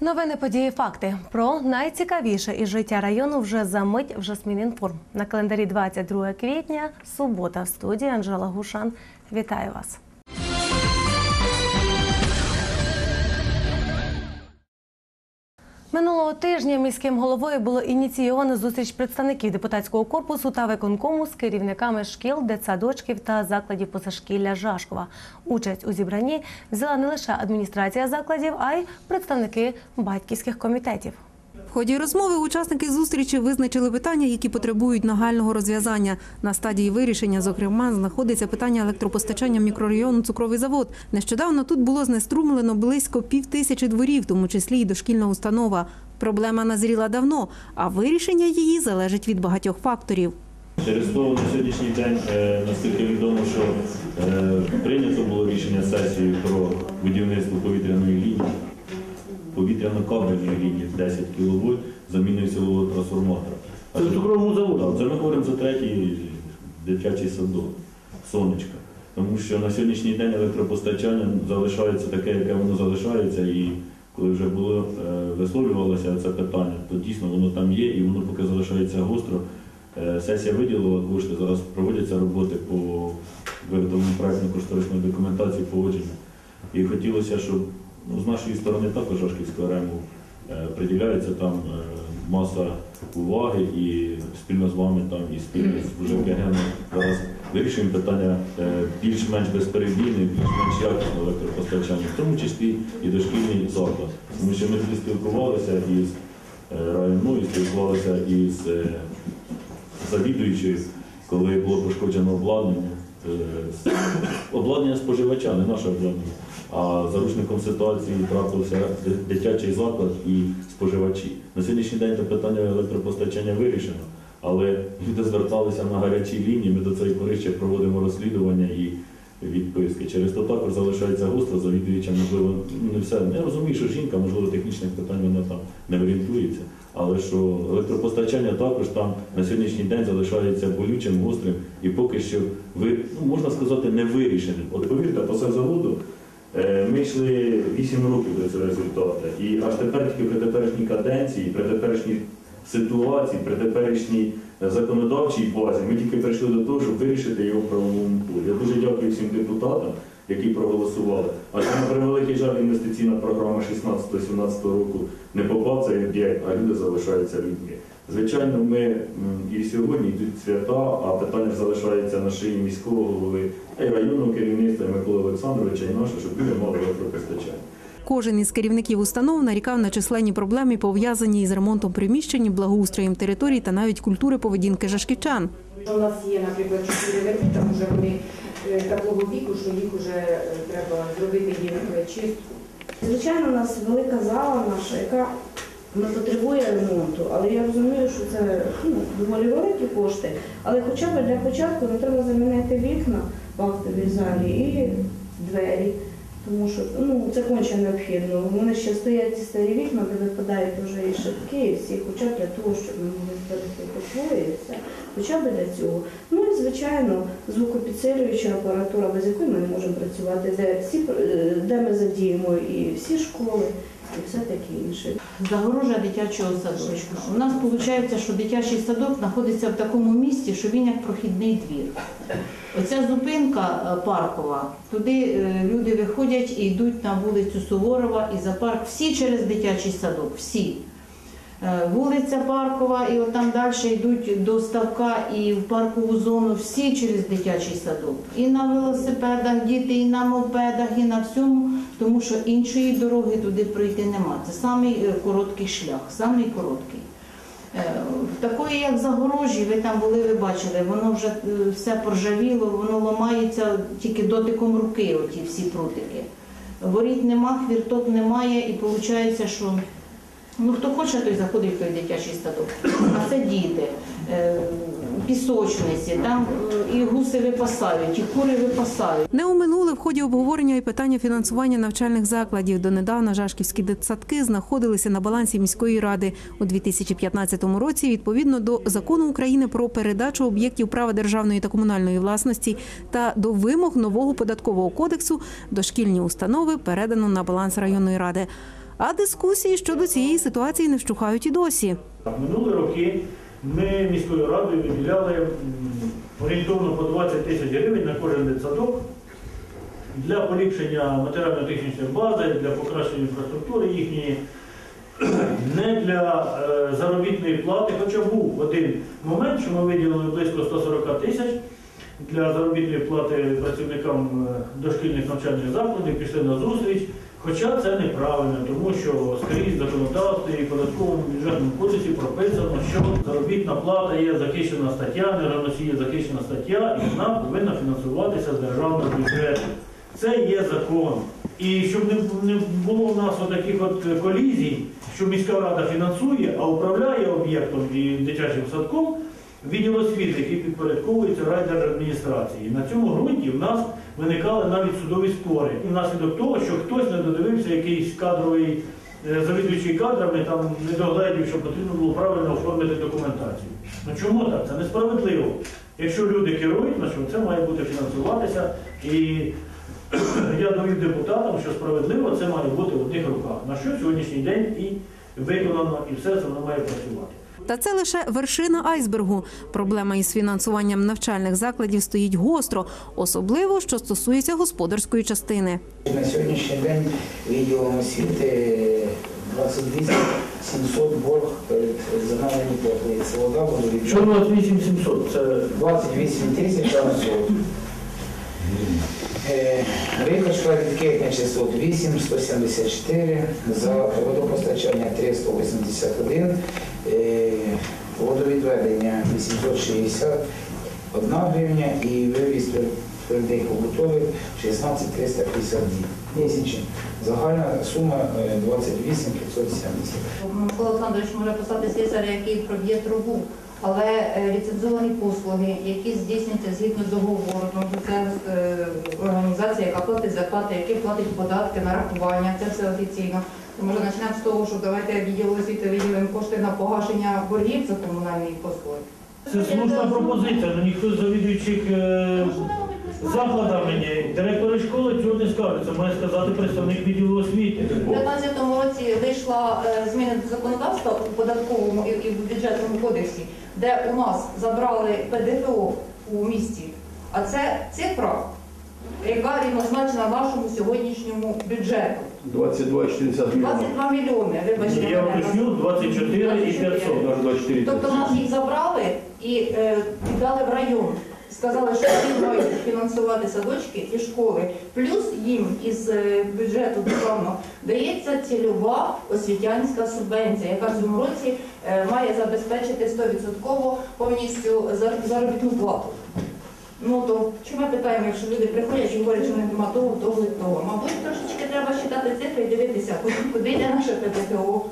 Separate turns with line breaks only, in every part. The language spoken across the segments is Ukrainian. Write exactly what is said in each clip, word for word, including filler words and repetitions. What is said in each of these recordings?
Новини, події, факти. Про найцікавіше із життя району вже за мить в Жасмін.Інформ. На календарі двадцять друге квітня, субота. В студії Анжела Гушан. Вітаю вас. Минулого тижня міським головою було ініційовано зустріч представників депутатського корпусу та виконкому з керівниками шкіл, дитсадочків та закладів позашкілля Жашкова. Участь у зібранні взяла не лише адміністрація закладів, а й представники батьківських комітетів.
В ході розмови учасники зустрічі визначили питання, які потребують нагального розв'язання. На стадії вирішення, зокрема, знаходиться питання електропостачання мікрорайону «Цукровий завод». Нещодавно тут було знеструмлено близько пів тисячі дворів, в тому числі і дошкільна установа. Проблема назріла давно, а вирішення її залежить від багатьох факторів.
Через то на сьогоднішній день, наскільки відомо, що прийнято було рішення сесії про будівництво повітряної лінії, повітряно-кабельної лінії десять кіловольт заміною силового трансформатора.
Це в цукровому заводі?
Це ми говоримо за третій дитячий садок, сонечка. Тому що на сьогоднішній день електропостачання залишається таке, яке воно залишається, і коли вже було висловлювалося це питання, то дійсно воно там є, і воно поки залишається гостро. Сесія виділила кошти, зараз проводяться роботи по виготовленню проєктно-кошторисної документації, погодження. І хотілося, щоб ну, з нашої сторони також Жашківського РЕМу приділяється там маса уваги, і спільно з вами там, і спільно з ЖКГ зараз вирішуємо питання більш-менш безперебійне, більш-менш якісне електропостачання, в тому числі і дошкільний заклад. Тому що ми тоді спілкувалися із районною, спілкувалися із завідуючою, коли було пошкоджено обладнання. Обладнання споживача, не наше обладнання. А заручником ситуації трапився дитячий заклад і споживачі. На сьогоднішній день це питання електропостачання вирішено, але люди зверталися на гарячі лінії, ми до цієї пори ще проводимо розслідування і відписки. Через то також залишається гостро, завідуюча, можливо, не все. Я розумію, що жінка, можливо, технічних питань вона там не орієнтується, але що електропостачання також там на сьогоднішній день залишається болючим, гострим і поки що, ви, ну, можна сказати, не вирішеним. От повірте, по заводу ми йшли вісім років до цього результату. І аж тепер, тільки при теперішній каденції, при теперішній ситуації, при теперішній законодавчій базі, ми тільки прийшли до того, щоб вирішити його в правовому полі. Я дуже дякую всім депутатам, які проголосували. А що, на превеликий жаль, інвестиційна програма шістнадцятого-сімнадцятого року не попав цей об'єкт, а люди залишаються людьми. Звичайно, ми і сьогодні йдуть свята, а питання залишається на шиї міського голови, а й районного керівництва Миколи Олександровича і наше, щоб люди мали електропостачання.
Кожен із керівників установ нарікав на численні проблеми, пов'язані із ремонтом приміщень, благоустроєм територій та навіть культури поведінки жашківчан.
У нас є, наприклад, чотири верби, там вже вони такого віку, що їх вже треба зробити їм чистку. Звичайно, у нас велика зала наша, яка не потребує ремонту, але я розумію, що це ну, доволі великі кошти, але хоча б для початку не треба замінити вікна в актовій залі і двері. Тому що ну, це конче необхідно. Вони ще стоять ці старі вікна, де випадають вже і шибки, і всі, хоча б для того, щоб ми могли спосвоїтися, хоча б для цього. Ну і, звичайно, звукопідсилююча апаратура, без якої ми не можемо працювати, де, всі, де ми задіємо і всі школи, і все таке інше.
Загорожа дитячого садочка. У нас виходить, що дитячий садок знаходиться в такому місці, що він як прохідний двір. Оця зупинка паркова, туди люди виходять і йдуть на вулицю Суворова і за парк, всі через дитячий садок, всі. Вулиця Паркова і отам далі йдуть до ставка і в паркову зону, всі через дитячий садок. І на велосипедах діти, і на мопедах, і на всьому, тому що іншої дороги туди пройти нема. Це самий короткий шлях, самий короткий. Такої, як загорожі, ви там були, ви бачили, воно вже все поржавіло, воно ламається тільки дотиком руки, оті всі прутики. Воріт нема, хвірток немає і виходить, що ну, хто хоче, той заходить в той дитячий садок. А це діти, пісочниці, там і гуси випасають, і кури випасають.
Не оминули в ході обговорення і питання фінансування навчальних закладів. Донедавна жашківські дитсадки знаходилися на балансі міської ради. У дві тисячі п'ятнадцятому році, відповідно до Закону України про передачу об'єктів права державної та комунальної власності та до вимог нового податкового кодексу, дошкільні установи передано на баланс районної ради. А дискусії щодо цієї ситуації не вщухають і досі.
Минулі роки ми міською радою виділяли м, орієнтовно по двадцять тисяч гривень на кожен дитсадок для поліпшення матеріально-технічної бази, для покращення інфраструктури їхньої, не для е, заробітної плати, хоча був один момент, що ми виділили близько сто сорок тисяч для заробітної плати працівникам е, дошкільних навчальних закладів, пішли на зустріч. Хоча це неправильно, тому що скрізь в законодавстві і податковому бюджетному кодексі прописано, що заробітна плата є захищена стаття, нерівності є захищена стаття, і вона повинна фінансуватися з державного бюджету. Це є закон. І щоб не, не було в нас таких от колізій, що міська рада фінансує, а управляє об'єктом і дитячим садком відділ освіти, який підпорядковується райдержадміністрації. На цьому ґрунті в нас виникали навіть судові спори. І внаслідок того, що хтось не додивився якийсь кадровий, завідуючий кадрами, там не догледів, що потрібно було правильно оформити документацію. Ну чому так? Це несправедливо. Якщо люди керують, на що це має бути фінансуватися. І я довів депутатам, що справедливо це має бути в одних руках. На що сьогоднішній день і виконано, і все це воно має працювати.
Та це лише вершина айсбергу. Проблема із фінансуванням навчальних закладів стоїть гостро, особливо, що стосується господарської частини.
На сьогоднішній день відділом освіти двадцять вісім сімсот борг перед загальними платою. Це вода, водовідведення.
Що двадцять вісім сімсот? Це
двадцять вісім тисяч сімсот. Викачка рідких нечистот вісім сто сімдесят чотири, за водопостачання три сто вісімдесят один, водовідведення вісімсот шістдесят одна гривня і вивіз твердих побутових шістнадцять тисяч триста п'ятдесят місячні. Загальна сума двадцять вісім п'ятсот сімдесят.
Микола Олександрович може писати слесаря, який проб'є трубу, але е, ліцензовані послуги, які здійснюються згідно договору, тому що це е, організація, яка платить зарплати, яка платить податки, нарахування, це все офіційно. Тому що почнемо з того, що давайте відділу освіти виділимо кошти на погашення боргів за комунальні послуги.
Це слушна пропозиція, але ніхто з завідуючих е, закладами, ні, директори школи цього не скаже. Це має сказати представник відділу освіти.
У дві тисячі дев'ятнадцятому році вийшла е, зміна до законодавства у податковому і, і в бюджетному кодексі, де у нас забрали Пе Де Фе О у місті. А це цифра, яка рівнозначна нашому сьогоднішньому бюджету.
двадцять два шістдесят мільйонів.
двадцять два мільйони, вибачте.
Я
мене.
уточню, двадцять чотири і п'ятсот.
Навіть двадцять чотири
Тобто
тисячі.
нас їх забрали і е, віддали в район. Сказали, що вони мають фінансувати садочки і школи. Плюс їм із е, бюджету державного дається цільова освітянська субвенція, яка в цьому році е, має забезпечити сто відсотків повністю зар- заробітну плату. Ну то чому ми питаємо, якщо люди приходять і говорять, що немає того, того і того? Мабуть, трошечки треба читати цифри і дивитися, куди, куди йде наше Пе Де Фе О.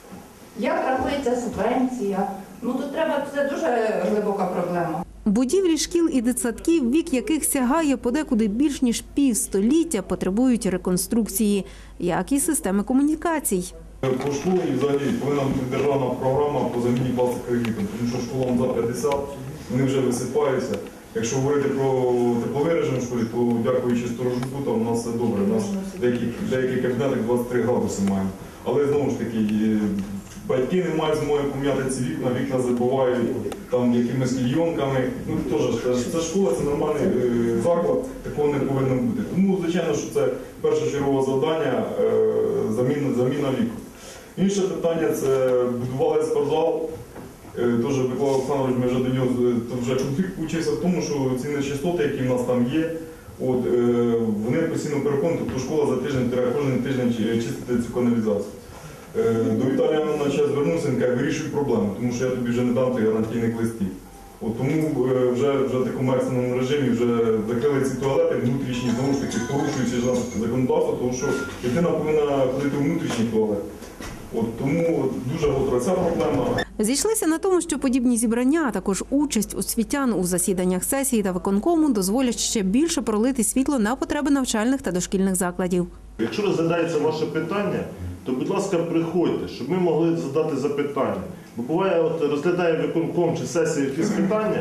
Як рахується субвенція? Ну тут треба, це дуже глибока проблема.
Будівлі шкіл і дитсадків, вік яких сягає подекуди більш ніж півстоліття, потребують реконструкції, як і системи комунікацій.
По школі взагалі повинна бути державна програма по заміні пластикових вікон, тому що школам за п'ятдесят, вони вже висипаються. Якщо говорити про тепловий режим в школі, то дякуючи сторожуку, там у нас все добре. У нас деякі, деякі кабінети двадцять три градуси маємо. Але знову ж таки, батьки не мають змоги поміняти ці вікна, вікна забивають там якимись клійонками. Ну теж це школа, це нормальний е, заклад, такого не повинно бути. Тому звичайно, що це першочергове завдання е, заміна, заміна вікон. Інше питання це будували спортзал. Теж Микола Олександрович, ми вже до нього вже конфлікт получився в тому, що ці нечистоти, які в нас там є, от, вони постійно переконують, тобто школа за тиждень, кожен тиждень чистити цю каналізацію. До Віталія Івановича звернувся, він каже, вирішуй проблему, тому що я тобі вже не дам той гарантійних листів. От, тому вже, вже в такому екстраному режимі вже закрили ці туалети внутрішні, знову ж таки, порушуючи законодавство, тому що дитина повинна ходити у внутрішній туалет. От, тому дуже гостра ця проблема.
Зійшлися на тому, що подібні зібрання, а також участь освітян у засіданнях сесії та виконкому дозволять ще більше пролити світло на потреби навчальних та дошкільних закладів.
Якщо розглядається ваше питання, то, будь ласка, приходьте, щоб ми могли задати запитання. Бо буває, от розглядає виконком чи сесія якісь питання,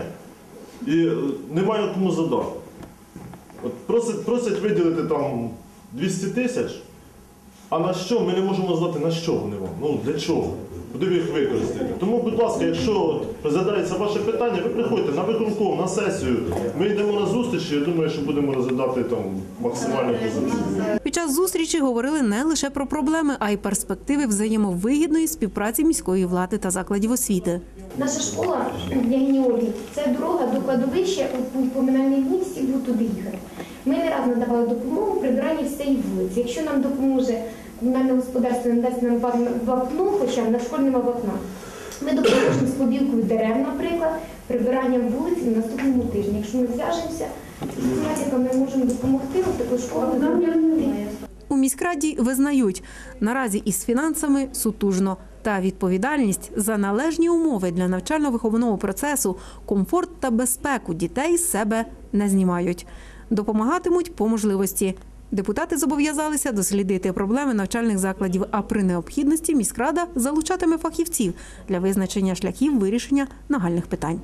і немає кому задати. От просять, просять виділити там двісті тисяч, А на що ми не можемо знати, на що вони вам? Ну для чого? Куди ви їх використаєте? Тому, будь ласка, якщо от розглядається ваше питання, ви приходьте на виконком, на сесію. Ми йдемо на зустріч, і я думаю, що будемо розглядати там максимальну позицію.
Під час зустрічі говорили не лише про проблеми, а й перспективи взаємовигідної співпраці міської влади та закладів освіти.
Наша школа для генеалогії – це дорога до кладовища у поминальній дні, всі будуть туди їхати. Ми не раз надавали допомогу при прибиранні всієї вулиці. Якщо нам допоможе комунальне господарство, надасть нам вапно, хоча на школі нема вапна, ми допоможемо з побілкою дерев, наприклад, прибиранням вулиці на наступному тижні. Якщо ми зв'яжемося з математиками, ми можемо допомогти, ось таку школу зробити.
У міськраді визнають, наразі із фінансами сутужно. Та відповідальність за належні умови для навчально-виховного процесу, комфорт та безпеку дітей з себе не знімають. Допомагатимуть по можливості. Депутати зобов'язалися дослідити проблеми навчальних закладів, а при необхідності міськрада залучатиме фахівців для визначення шляхів вирішення нагальних питань.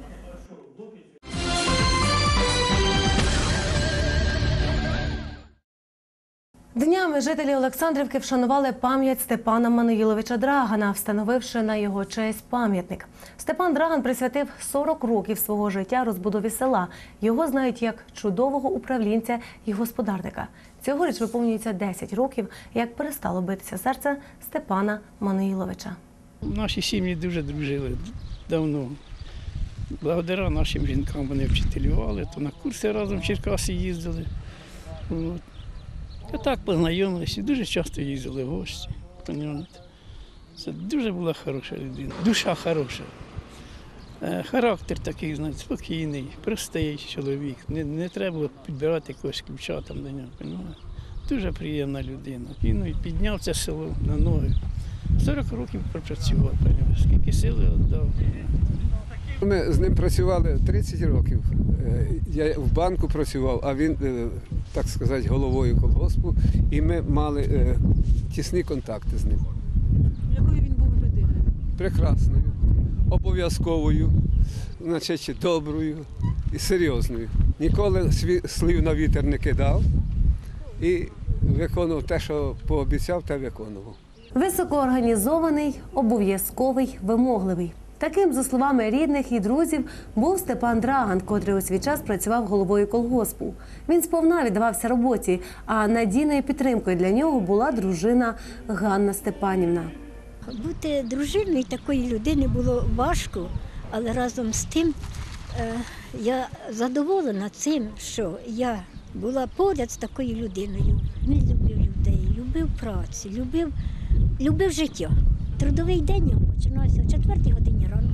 Днями жителі Олександрівки вшанували пам'ять Степана Мануїловича Драгана, встановивши на його честь пам'ятник. Степан Драган присвятив сорок років свого життя розбудові села. Його знають як чудового управлінця і господарника. Цьогоріч виповнюється десять років, як перестало битися серце Степана Мануїловича.
Наші сім'ї дуже дружили давно. Благодаря нашим жінкам вони вчителювали, то на курси разом в Черкаси їздили. От. А так познайомилися, дуже часто їздили в гості. Це дуже була хороша людина, душа хороша. Характер такий, знаєте, спокійний, простий чоловік. Не, не треба було підбирати якогось ключа там до нього. Дуже приємна людина. Він підняв це село на ноги. сорок років пропрацював, скільки сили віддав.
Ми з ним працювали тридцять років. Я в банку працював, а він, так сказати, головою колгоспу. І ми мали тісні контакти з ним.
Якою він був людиною?
Прекрасною, обов'язковою, значить, доброю і серйозною. Ніколи слів на вітер не кидав і виконував те, що пообіцяв, те виконував.
Високоорганізований, обов'язковий, вимогливий. Таким, за словами рідних і друзів, був Степан Драган, котрий у свій час працював головою колгоспу. Він сповна віддавався роботі, а надійною підтримкою для нього була дружина Ганна Степанівна.
Бути дружиною такої людини було важко, але разом з тим е, я задоволена цим, що я була поряд з такою людиною. Він любив людей, любив працю, любив, любив життя. Трудовий день його починався о четвертій годині ранку.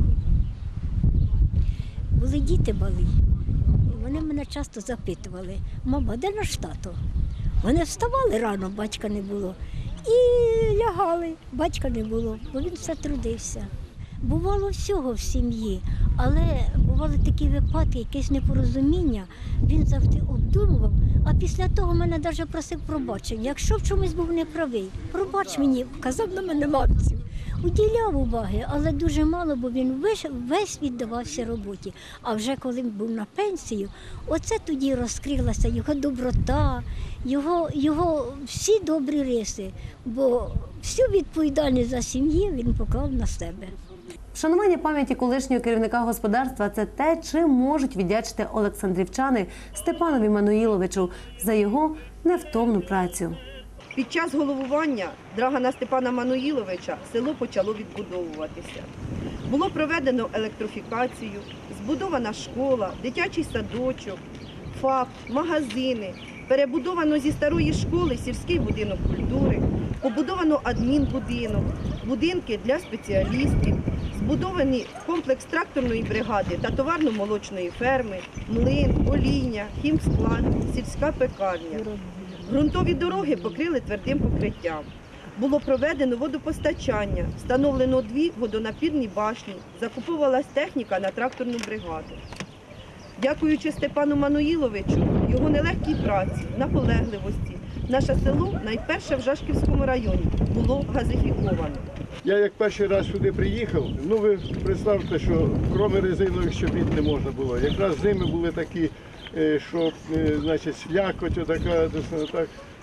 Були діти малі, і вони мене часто запитували: мама, де наш тато? Вони вставали рано, батька не було, і лягали, батька не було, бо він все трудився. Бувало всього в сім'ї, але бували такі випадки, якесь непорозуміння, він завжди обдумував, а після того мене навіть просив пробачення. Якщо в чомусь був неправий, пробач мені, казав на мене мамцю. Уділяв уваги, але дуже мало, бо він весь, весь віддавався роботі. А вже коли він був на пенсію, оце тоді розкрилася його доброта, його, його всі добрі риси, бо всю відповідальність за сім'ю він поклав на себе.
Вшанування пам'яті колишнього керівника господарства – це те, чим можуть віддячити олександрівчани Степанові Мануїловичу за його невтомну працю.
Під час головування Драгана Степана Мануїловича село почало відбудовуватися. Було проведено електрофікацію, збудована школа, дитячий садочок, ФАП, магазини, перебудовано зі старої школи сільський будинок культури, побудовано адмінбудинок, будинки для спеціалістів, збудований комплекс тракторної бригади та товарно-молочної ферми, млин, олійня, хімсклад, сільська пекарня. Ґрунтові дороги покрили твердим покриттям. Було проведено водопостачання, встановлено дві водонапірні башні, закуповувалась техніка на тракторну бригаду. Дякуючи Степану Мануїловичу, його нелегкій праці, наполегливості, наше село, найперше в Жашківському районі, було газифіковано.
Я як перший раз сюди приїхав, ну ви представте, що крім резинових щобіт не можна було. Якраз зими були такі, що, значить, слякоть отака, так.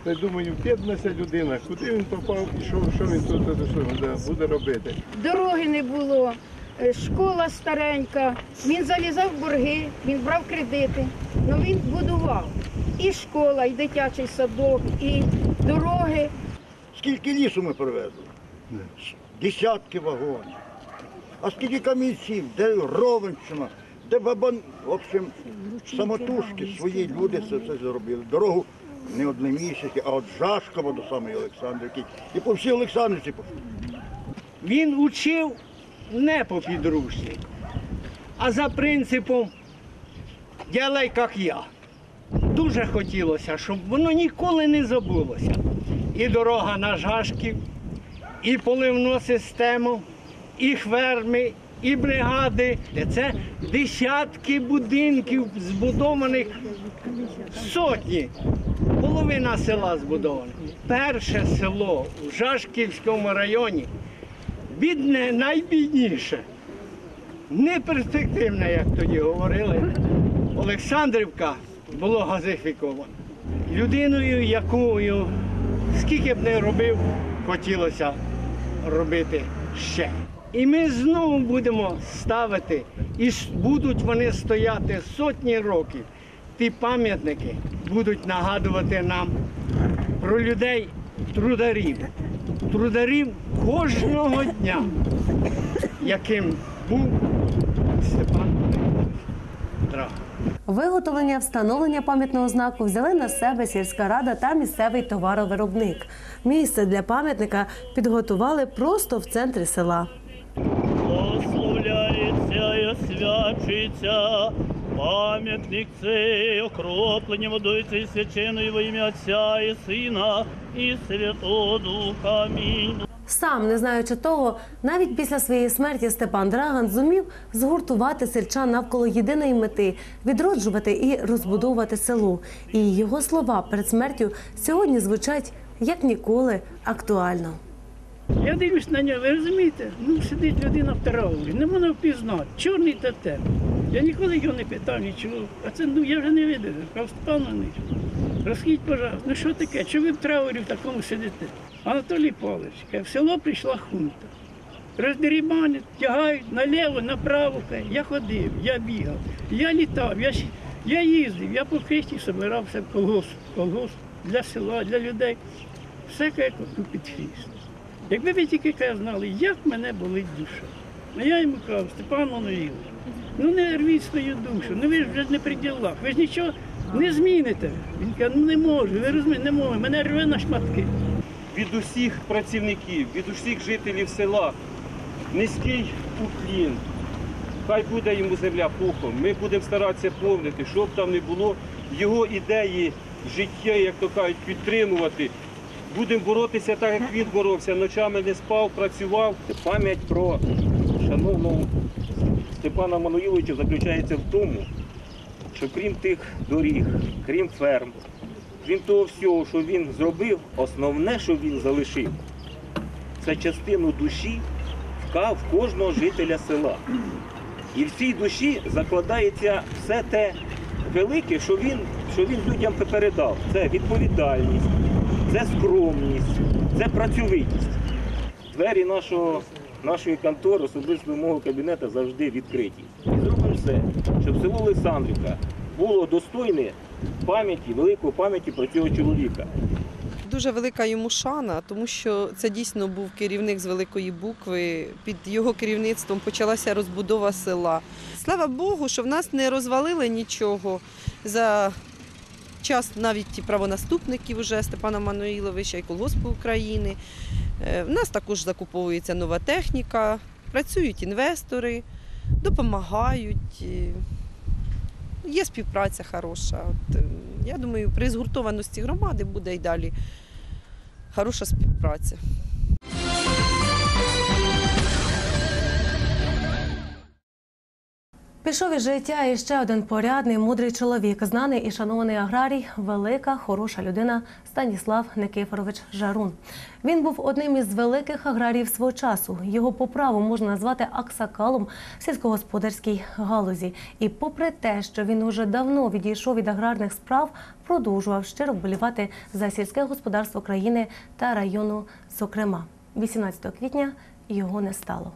Та думаю, бідна людина, куди він попав і що, що він тут буде робити.
Дороги не було, е, школа старенька, він залізав в борги, він брав кредити, але він будував. І школа, і дитячий садок, і дороги.
Скільки лісу ми привезли? Десятки вагонів. А скільки камінців, де Ровенщина, де Бабан, в общем, самотужки свої люди це все зробили. Дорогу не одне місяці, а от Жашкова до самої Олександрівки. І по всій Олександрівці.
Він учив не по підручнику, а за принципом «ділай, як я». Дуже хотілося, щоб воно ніколи не забулося. І дорога на Жашків, і поливну систему, і ферми, і бригади. Це десятки будинків збудованих, сотні. Половина села збудована. Перше село в Жашківському районі, бідне, найбідніше, неперспективне, як тоді говорили. Олександрівка було газифіковано. Людиною, якою скільки б не робив, хотілося робити ще. І ми знову будемо ставити, і будуть вони стояти сотні років. Ті пам'ятники будуть нагадувати нам про людей трударів. Трударів кожного дня, яким був Степан Драган.
Виготовлення встановлення пам'ятного знаку взяли на себе сільська рада та місцевий товаровиробник. Місце для пам'ятника підготували просто в центрі села.
Благословляється і освячується пам'ятник цей, окропленням водою цією свяченою во ім'я Отця і Сина і Святого Духа. Амінь.
Сам, не знаючи того, навіть після своєї смерті Степан Драган зумів згуртувати сельчан навколо єдиної мети – відроджувати і розбудовувати село. І його слова перед смертю сьогодні звучать як ніколи актуально.
Я дивлюсь на нього, ви розумієте? Ну, сидить людина в траурі, не можна впізнати, чорний та темний. Я ніколи його не питав, нічого. А це, ну, я вже не видав. Сказав, Степан Іванович, розкажіть, пожалуйста, ну що таке, чи ви в траурі в такому сидите? Анатолій Павлович, в село прийшла хунта. Роздерібанять, тягають наліво, направо. Я ходив, я бігав, я літав, я, я їздив, я по Христі збирався в колгосп, колгосп для села, для людей. Все як під хвіст. Якби ви тільки знали, як мене болить душа. А я йому кажу, Степан Іванович, ну не рвіть свою душу, ну ви ж вже не при ділах, ви ж нічого не зміните. Він каже, ну не можу, ви розумієте, не можу, мене рве на шматки.
Від усіх працівників, від усіх жителів села низький уклін. Хай буде йому земля пухом. Ми будемо старатися повнити, щоб там не було, його ідеї життя, як то кажуть, підтримувати. Будемо боротися так, як він боровся, ночами не спав, працював. Пам'ять про шановного Степана Мануїловича заключається в тому, що крім тих доріг, крім ферм, крім того всього, що він зробив, основне, що він залишив, це частину душі в кожного жителя села. І в цій душі закладається все те велике, що він, що він людям передав. Це відповідальність, це скромність, це працьовитість. Двері нашого, нашої контори, особисто мого кабінету, завжди відкриті. І зробимо все, щоб село Олександрівка було достойне пам'яті, великої пам'яті про цього чоловіка.
Дуже велика йому шана, тому що це дійсно був керівник з великої букви. Під його керівництвом почалася розбудова села. Слава Богу, що в нас не розвалили нічого. За час навіть і правонаступників уже Степана Мануїловича і колгоспу України. В нас також закуповується нова техніка, працюють інвестори, допомагають. Є співпраця хороша. От, я думаю, при згуртованості громади буде й далі хороша співпраця.
Пішов із життя і ще один порядний, мудрий чоловік, знаний і шанований аграрій, велика, хороша людина Станіслав Никифорович Жарун. Він був одним із великих аграріїв свого часу. Його по праву можна назвати аксакалом в сільськогосподарській галузі. І попри те, що він уже давно відійшов від аграрних справ, продовжував щиро вболівати за сільське господарство країни та району зокрема. вісімнадцятого квітня його не стало.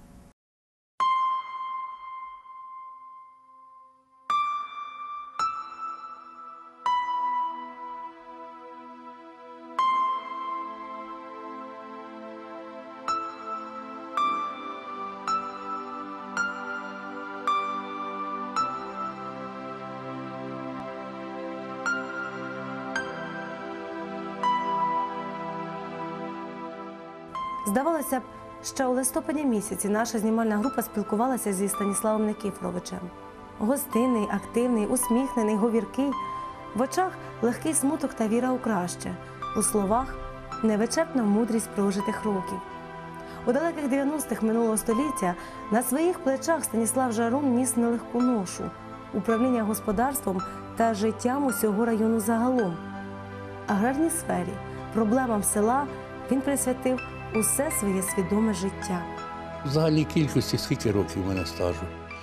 Здавалося б, ще у листопаді місяці наша знімальна група спілкувалася зі Станіславом Никифоровичем. Гостинний, активний, усміхнений, говіркий. В очах легкий смуток та віра у краще. У словах невичерпна мудрість прожитих років. У далеких дев'яностих минулого століття на своїх плечах Станіслав Жарун ніс нелегку ношу – управління господарством та життям усього району загалом. Аграрній сфері, проблемам села він присвятив усе своє свідоме життя.
В загальній кількості скільки років у мене стажу?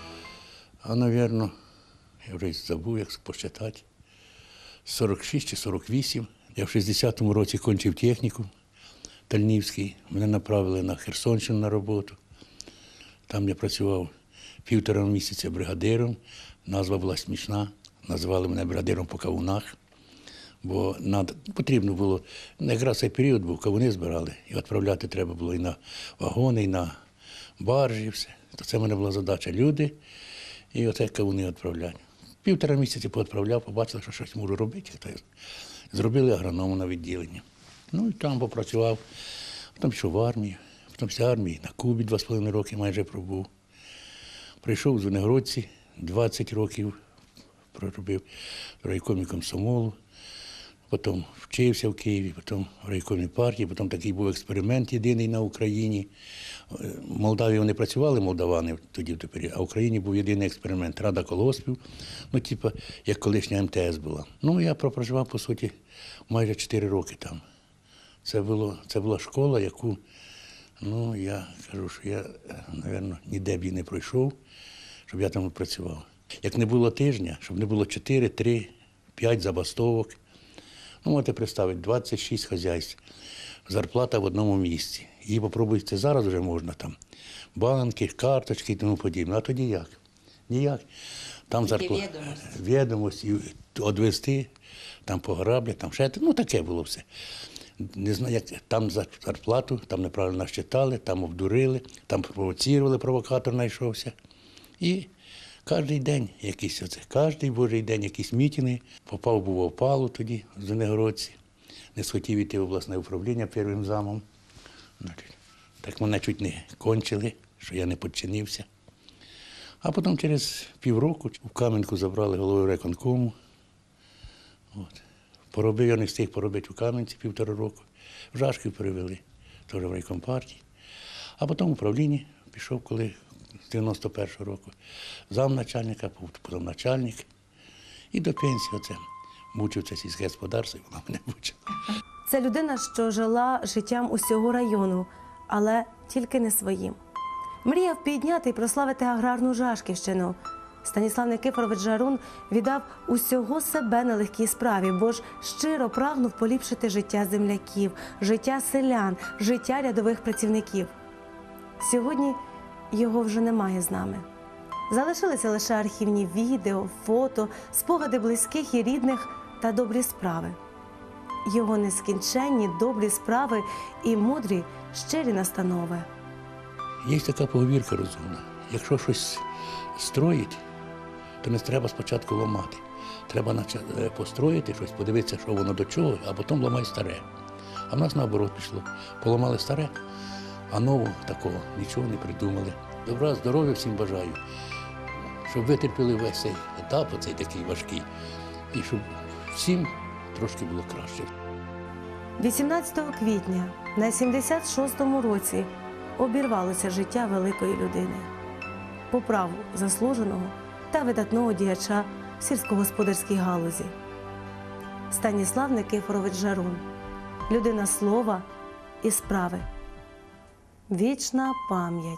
А, мабуть, я вже забув, як посчитати, сорок шість чи сорок вісім. Я в шістдесятому році кончив технікум Тальнівський. Мене направили на Херсонщину на роботу. Там я працював півтора місяця бригадиром. Назва була смішна. Назвали мене бригадиром по кавунах. Бо над... потрібно було, якраз цей період був, кавуни збирали, і відправляти треба було і на вагони, і на баржі, і все. То це в мене була задача – люди, і оце кавуни відправляти. Півтора місяці повідправляв, побачили, що щось можу робити. То зробили агроному на відділенні. Ну і там попрацював, потім пішов в армію, потім після армії на Кубі два з половиною роки майже пробув. Прийшов в Звенигородці, двадцять років проробив в райкомі комсомолу. Потім вчився в Києві, потім в райкомі партії, потім такий був експеримент єдиний на Україні. В Молдавії вони працювали, молдавани тоді, а в Україні був єдиний експеримент – Рада колгоспів, ну, типу, як колишня ем те ес була. Ну, я проживав, по суті, майже чотири роки там. Це, було, це була школа, яку, ну, я кажу, що я, мабуть, ніде б її не пройшов, щоб я там працював. Як не було тижня, щоб не було чотири, три, п'ять забастовок. Ну, можете представити, двадцять шість хазяйств, зарплата в одному місці. Її попробуйте, це зараз вже можна там, банки, карточки і тому подібне. А тоді як? Ніяк. Там зарплата, відомості, відвести, там пограблять, там ще, ну таке було все. Не знаю, як там зарплату, там неправильно насчитали, там обдурили, там провоцірували, провокатор знайшовся. І кожен день якісь оце, кожен божий день якісь мітинги. Попав був в опалу тоді, в Звенигородці. Не схотів йти в обласне управління первим замом. Так мене чуть не кончили, що я не підчинився. А потім через півроку в Кам'янку забрали головою райконкому. От. Поробив, я не встиг поробити у Кам'янці півтора року. В Жашків перевели, теж в райком партії. А потім в управлінні пішов, коли з дев'яносто першого року. Замначальника, потім начальник. І до пенсії оце. Мучив це сільське господарство, і вона мене мучила.
Це людина, що жила життям усього району, але тільки не своїм. Мріяв підняти і прославити аграрну Жашківщину. Станіслав Никифорович Жарун віддав усього себе на легкій справі, бо ж щиро прагнув поліпшити життя земляків, життя селян, життя рядових працівників. Сьогодні його вже немає з нами. Залишилися лише архівні відео, фото, спогади близьких і рідних та добрі справи. Його нескінченні добрі справи і мудрі, щирі настанови.
Є така поговірка розумна. Якщо щось строїть, то не треба спочатку ламати. Треба построїти щось, подивитися, що воно до чого, а потім ламай старе. А в нас наоборот пішло. Поламали старе, а нового такого нічого не придумали. Добра, здоров'я всім бажаю, щоб витерпіли весь цей етап, оцей такий важкий, і щоб всім трошки було краще.
вісімнадцятого квітня на сімдесят шостому році обірвалося життя великої людини. по праву заслуженого та видатного діяча в сільськогосподарській галузі. Станіслав Никифорович Жарун – людина слова і справи. Вічна пам'ять.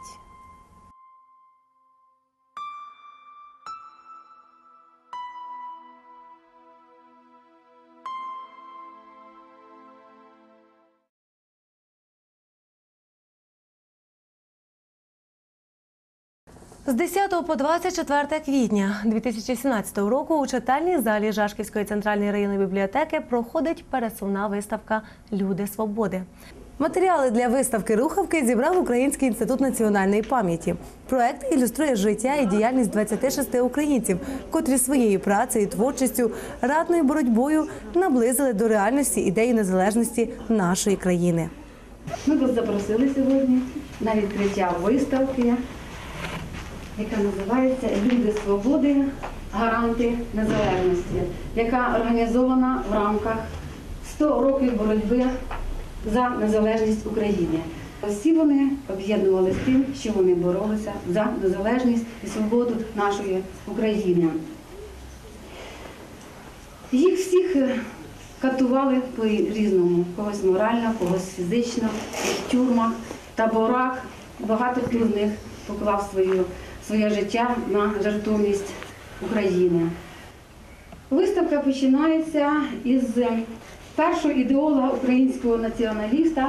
З десятого по двадцять четверте квітня дві тисячі сімнадцятого року у читальній залі Жашківської центральної районної бібліотеки проходить пересувна виставка «Люди свободи». Матеріали для виставки «Рухавки» зібрав Український інститут національної пам'яті. Проект ілюструє життя і діяльність двадцяти шести українців, котрі своєю працею, творчістю, ратною боротьбою наблизили до реальності ідеї незалежності нашої країни.
Ми вас запросили сьогодні на відкриття виставки, яка називається «Люди свободи. Гаранти незалежності», яка організована в рамках сто років боротьби за незалежність України. Всі вони об'єднувалися тим, що вони боролися за незалежність і свободу нашої України. Їх всіх катували по-різному, когось морально, когось фізично, в тюрмах, таборах. Багато хто з них поклав свою, своє життя на жертовність України. Виставка починається із першого ідеолога українського націоналіста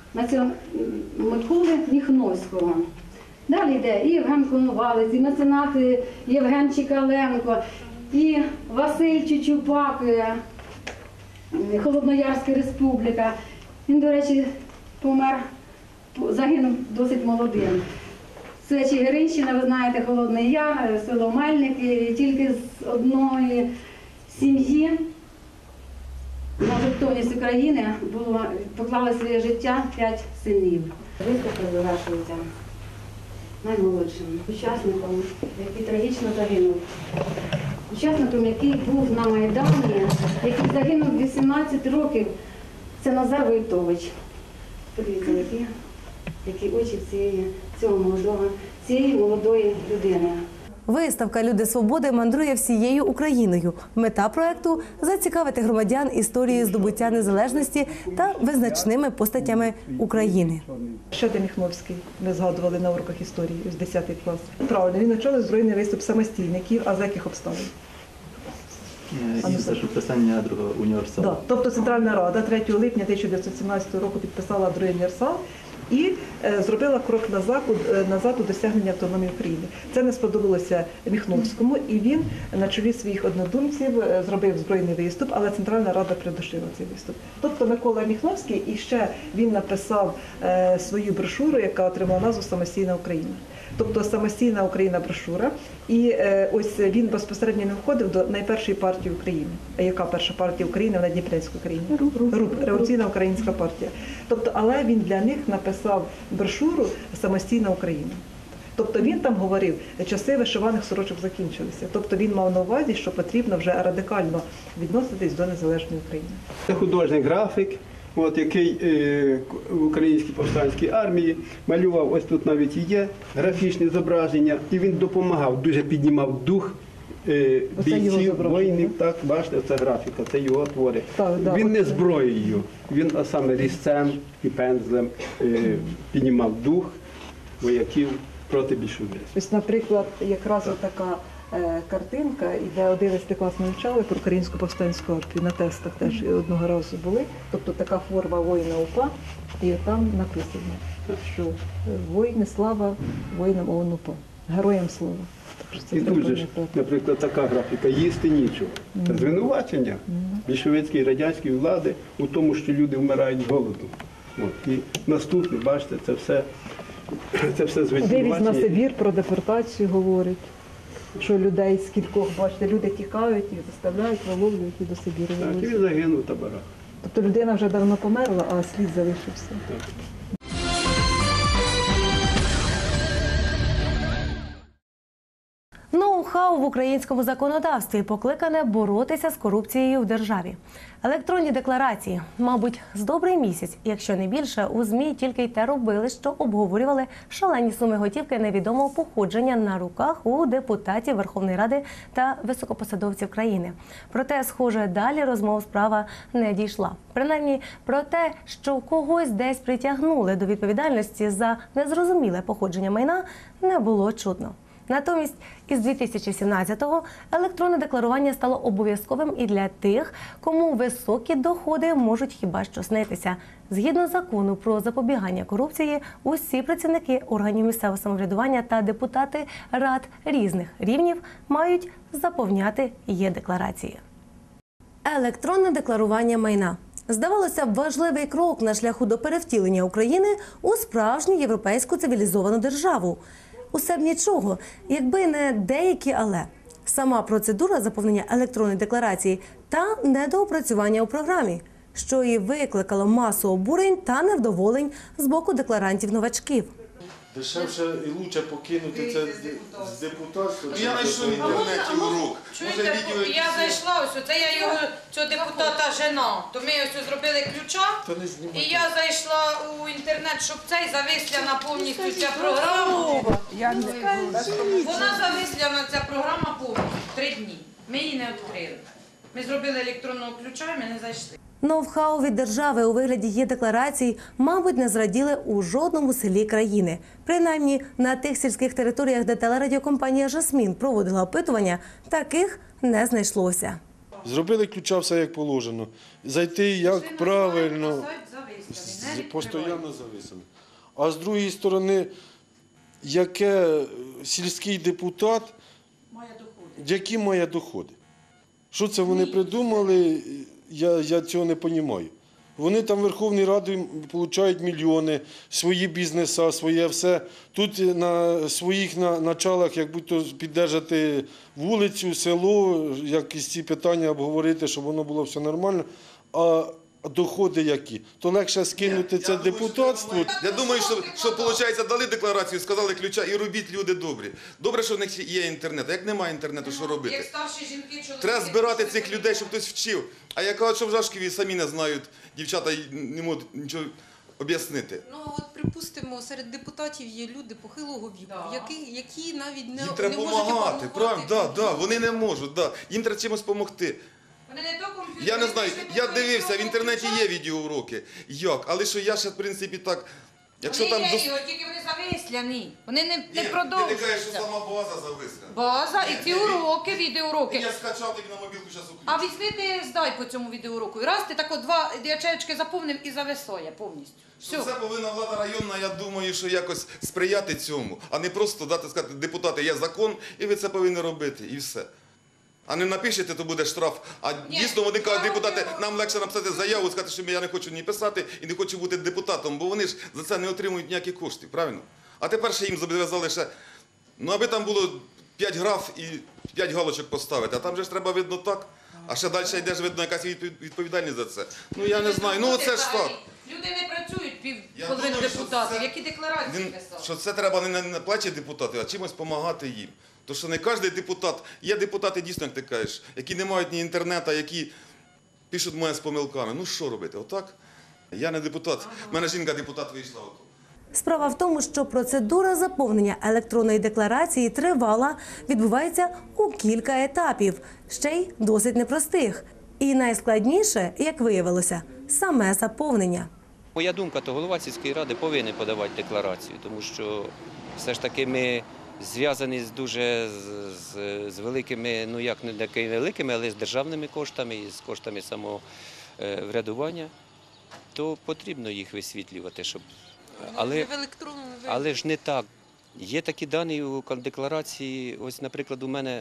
Миколи Міхновського. Далі йде і Євген Коновалець, і меценат Євген Чекаленко, і Василь Чучупак, Холодноярська республіка. Він, до речі, помер, загинув досить молодим. Це Чигиринщина, ви знаєте, Холодний Яр, село Мельник, і тільки з одної сім'ї на жертовність України було, поклали своє життя п'ять синів. Виставка завершується наймолодшим учасником, який трагічно загинув. Учасником, який був на Майдані, який загинув вісімнадцять років, це Назар Войтович. Подивіться, які, які очі цієї, цього молодого, цієї молодої людини.
Виставка «Люди свободи» мандрує всією Україною. Мета проєкту – зацікавити громадян історією здобуття незалежності та визначними постатями України.
Що де Міхновський? Ми згадували на уроках історії, з десятий клас. Правильно, він очолив збройний виступ самостійників, а за яких обставин?
Із за підписання другого універсалу.
Да. Тобто Центральна Рада третього липня тисяча дев'ятсот сімнадцятого року підписала другий універсал і е, зробила крок назад, е, назад у досягнення автономії України. Це не сподобалося Міхновському, і він на чолі своїх однодумців е, зробив збройний виступ, але Центральна Рада придушила цей виступ. Тобто Микола Міхновський, і ще він написав е, свою брошуру, яка отримала назву «Самостійна Україна». Тобто «Самостійна Україна» брошура, і е, ось він безпосередньо не входив до найпершої партії України. А яка перша партія України в Надніпрянській Україні? РУП, Революційна Українська партія. Тобто, але він для них написав брошуру «Самостійна Україна». Тобто він там говорив, часи вишиваних сорочок закінчилися. Тобто він мав на увазі, що потрібно вже радикально відноситись до незалежної України.
Це художник-графік, от, який е, в Українській повстанській армії малював, ось тут навіть і є графічні зображення, і він допомагав, дуже піднімав дух е, бійців, воїнів. Так, бачите, це графіка, це його твори. Так, да, він не зброєю, він а саме різцем і пензлем е, піднімав дух вояків проти більшовицтва.
Ось, наприклад, якраз така е, картинка, де одинадцятий клас ми вивчали про Українську повстанську армію, на тестах теж одного разу були. Тобто така форма воїна УПА, і там написано, що воїни слава воїнам ОУН УПА, героям слава.
І дуже ж, наприклад, така графіка «Їсти нічого». Це звинувачення більшовицької радянської влади у тому, що люди вмирають з голоду. От. І наступне, бачите, це все, це все звинувачення.
Вивіз на Сибір, про депортацію говорить, що людей з кількох, бачите, люди тікають, їх заставляють, виловлюють і до Сибіру.
Так, і він загинув в таборах.
Тобто людина вже давно померла, а слід залишився.
Так.
Ноу-хау в українському законодавстві покликане боротися з корупцією в державі. Електронні декларації, мабуть, з добрий місяць, якщо не більше, у ЗМІ тільки й те робили, що обговорювали шалені суми готівки невідомого походження на руках у депутатів Верховної Ради та високопосадовців країни. Проте, схоже, далі розмов справа не дійшла. Принаймні, про те, що когось десь притягнули до відповідальності за незрозуміле походження майна, не було чутно. Натомість, із дві тисячі сімнадцятого електронне декларування стало обов'язковим і для тих, кому високі доходи можуть хіба що снитися. Згідно закону про запобігання корупції, усі працівники органів місцевого самоврядування та депутати рад різних рівнів мають заповняти є-декларації. Електронне декларування майна. Здавалося б, важливий крок на шляху до перевтілення України у справжню європейську цивілізовану державу. Усе б нічого, якби не деякі «але». Сама процедура заповнення електронної декларації та недоопрацювання у програмі, що і викликало масу обурень та невдоволень з боку декларантів-новачків.
Дешевше і краще покинути це з депутатства.
Я знайшов в інтернеті урок. Чуєте, я зайшла, ось це я його, цього депутата жена, то ми ось зробили ключа, і я зайшла у інтернет, щоб цей зависляна повністю ця програма. Вона зависляна ця програма повністю, три дні. Ми її не відкрили. Ми зробили електронного ключа, і ми не зайшли.
Ноу-хау від держави у вигляді є-декларацій, мабуть, не зраділи у жодному селі країни. Принаймні, на тих сільських територіях, де телерадіокомпанія «Жасмін» проводила опитування, таких не знайшлося.
Зробили ключа все як положено. Зайти як правильно, постійно зависено. А з другої сторони, яке сільський депутат, які має доходи? Що це вони придумали? Я, я цього не розумію. Вони там в Верховній Раді отримують мільйони, свої бізнеси, своє все. Тут на своїх на, началах, як будь-то підтримати вулицю, село, якісь ці питання обговорити, щоб воно було все нормально. А доходи які? То легше скинути це депутатство.
Я думаю, що, що виходить, дали декларацію, сказали ключа і робіть, люди добрі. Добре, що в них є інтернет. А як немає інтернету, що робити?
Як старші жінки, чоловіки.
Треба збирати цих людей, щоб хтось вчив. А я кажу, що в Жашкові самі не знають, дівчата не можуть нічого об'яснити.
Ну от припустимо, серед депутатів є люди похилого віку,
Да.
які, які навіть не,
Їм треба
не можуть
допомагати,
опанувати.
правильно? Да, да, вони не можуть, да. Їм треба чимось допомогти.
Вони не до комп'ютера.
Я не знаю,
пішли
я
до
дивився, в
електронного
інтернеті
ключа.
є відеоуроки. Як? Але що я ще, в принципі, так... Якщо
Вони
там
є
дос-
його, тільки вони зависляні. Вони не, не
Ні, ти кажеш, що
продовжуються.
сама база зависла.
База
Ні,
і ці
ні,
уроки, відеоуроки.
Я скачав тобі на мобілку, зараз уключу.
А візьми ти здай по цьому відеоуроку. І раз ти так от два ячеечки заповнив і зависає повністю.
Що це повинна влада районна, я думаю, що якось сприяти цьому, а не просто дати сказати, депутати, є закон, і ви це повинні робити, і все. А не напишете, то буде штраф. А дійсно вони кажуть, депутати, нам легше написати заяву, сказати, що я не хочу ні писати і не хочу бути депутатом, бо вони ж за це не отримують ніяких коштів, правильно? А тепер ще їм зобов'язали ще, ну аби там було п'ять граф і п'ять галочок поставити, а там же ж треба видно так, а ще далі йде ж видно якась відповідальність за це. Ну я не знаю, ну оце ж так.
Люди не працюють пів
Я
половини
думаю, що
депутатів,
це-
які декларації
Він-
писали.
Що це треба не на, на плечі депутатів, а чимось допомагати їм. Тому що не кожен депутат, є депутати дійсно, як ти кажеш, які не мають ні інтернету, які пишуть моє з помилками. Ну що робити, отак? Я не депутат, в мене жінка депутат вийшла. От.
Справа в тому, що процедура заповнення електронної декларації тривала, відбувається у кілька етапів, ще й досить непростих. І найскладніше, як виявилося, саме заповнення.
Моя думка, то голова сільської ради повинен подавати декларацію, тому що все ж таки ми зв'язані з дуже з, з, з великими, ну як не такими великими, але з державними коштами і з коштами самоврядування, то потрібно їх висвітлювати, щоб. Але,
в електронному вигляді.
але ж не так. Є такі дані у декларації. Ось, наприклад, у мене е,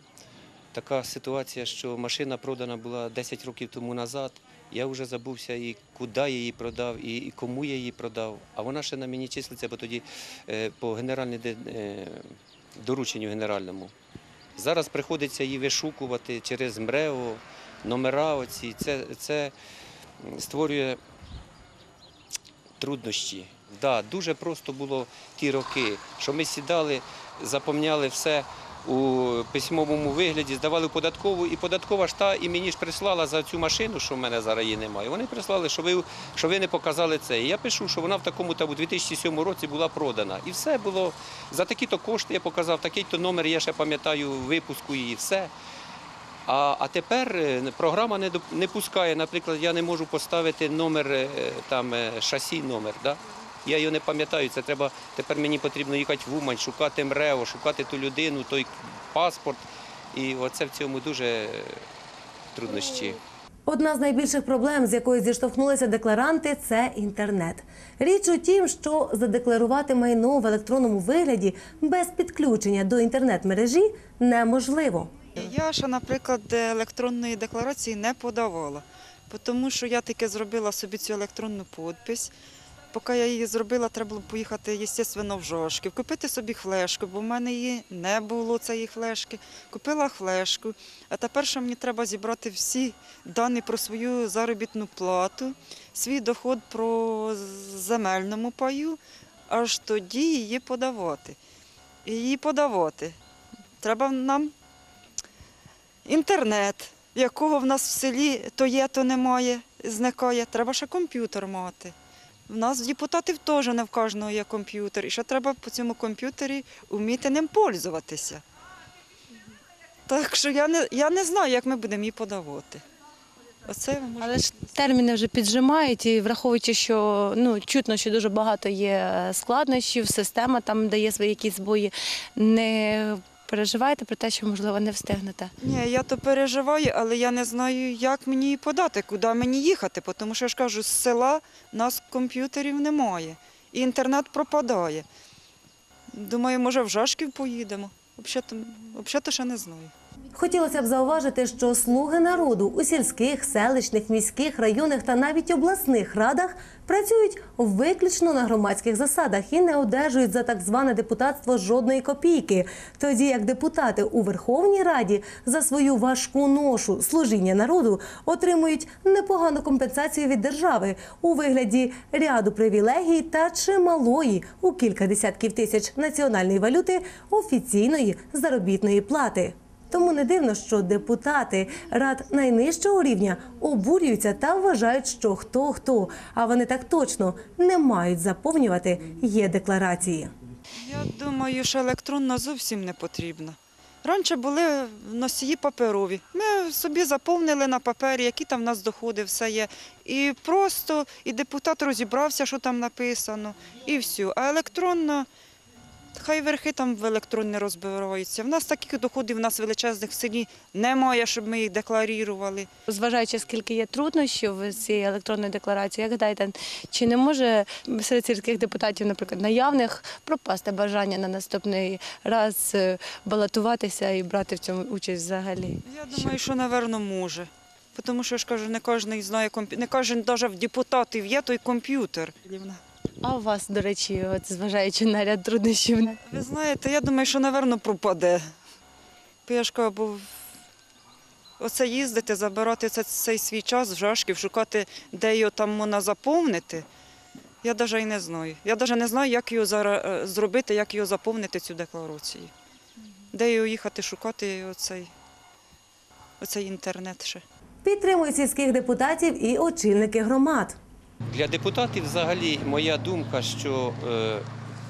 така ситуація, що машина продана була десять років тому назад. Я вже забувся, і куди я її продав, і, і кому я її продав. А вона ще на мені числиться, бо тоді е, по генеральній е, дорученню генеральному. Зараз приходиться її вишукувати через МРЕО, номера оці. Це, це створює труднощі. Да, дуже просто було ті роки, що ми сідали, заповняли все у письмовому вигляді, здавали в податкову, і податкова ж та і мені ж прислала за цю машину, що в мене зараз її немає. Вони прислали, що ви, що ви не показали це. І я пишу, що вона в такому та у дві тисячі сьомому році була продана. І все було, за такі-то кошти я показав, такий-то номер, я ще пам'ятаю випуску її, все. А, а тепер програма не, не пускає, наприклад, я не можу поставити номер, там, шасі номер, да? Я його не пам'ятаю, це треба, тепер мені потрібно їхати в Умань, шукати МРЕО, шукати ту людину, той паспорт. І оце в цьому дуже труднощі.
Одна з найбільших проблем, з якою зіштовхнулися декларанти – це інтернет. Річ у тім, що задекларувати майно в електронному вигляді без підключення до інтернет-мережі неможливо.
Я ще, наприклад, електронної декларації не подавала, тому що я тільки зробила собі цю електронну підпис. Поки я її зробила, треба було поїхати, звісно, в Жашків, купити собі флешку, бо в мене її не було, цієї флешки. Купила флешку, а тепер ще мені треба зібрати всі дані про свою заробітну плату, свій доход про земельному паю, аж тоді її подавати. І її подавати. Треба нам інтернет, якого в нас в селі то є, то немає, зникає. Треба ще комп'ютер мати. В нас депутатів теж не в кожного є комп'ютер. І ще треба по цьому комп'ютері вміти ним пользуватися. Так що я не, я не знаю, як ми будемо її подавати. Оце,
Але ж терміни вже піджимають, і враховуючи, що ну, чутно, що дуже багато є складнощів, система там дає свої якісь збої. Не переживаєте про те, що, можливо, не встигнете?
Ні, я то переживаю, але я не знаю, як мені її подати, куди мені їхати, тому що, я ж кажу, з села у нас комп'ютерів немає, і інтернет пропадає. Думаю, може, в Жашків поїдемо. Взагалі-то ще не знаю.
Хотілося б зауважити, що слуги народу у сільських, селищних, міських, районних та навіть обласних радах працюють виключно на громадських засадах і не одержують за так зване депутатство жодної копійки. Тоді як депутати у Верховній Раді за свою важку ношу служіння народу отримують непогану компенсацію від держави у вигляді ряду привілегій та чималої у кілька десятків тисяч національної валюти офіційної заробітної плати. Тому не дивно, що депутати рад найнижчого рівня обурюються та вважають, що хто-хто, а вони так точно не мають заповнювати є-декларації.
Я думаю, що електронна зовсім не потрібна. Раніше були носії паперові. Ми собі заповнили на папері, які там в нас доходи, все є. І просто і депутат розібрався, що там написано, і все. А електронна, хай верхи там в електронні розбираються. В нас таких доходів в нас величезних в селі немає, щоб ми їх декларували.
Зважаючи, скільки є труднощів з цією електронною декларацією, як гадаєте, чи не може серед сільських депутатів, наприклад, наявних, пропасти бажання на наступний раз балотуватися і брати в цьому участь взагалі?
Я думаю, що, напевно, може. Тому що, я ж кажу, не кожен знає комп'ютер, не кожен навіть в депутатів є той комп'ютер.
А у вас, до речі, от зважаючи на ряд труднощів?
Ви знаєте, я думаю, що, напевно, пропаде. Бо я ж кажу, бо оце їздити, забирати цей свій час в Жашків, шукати, де його там можна заповнити, я навіть і не знаю. Я навіть не знаю, як його зараз зробити, як його заповнити, цю декларацію. Де його їхати, шукати оцей, оцей інтернет ще.
Підтримують сільських депутатів і очільники громад.
Для депутатів взагалі моя думка, що е,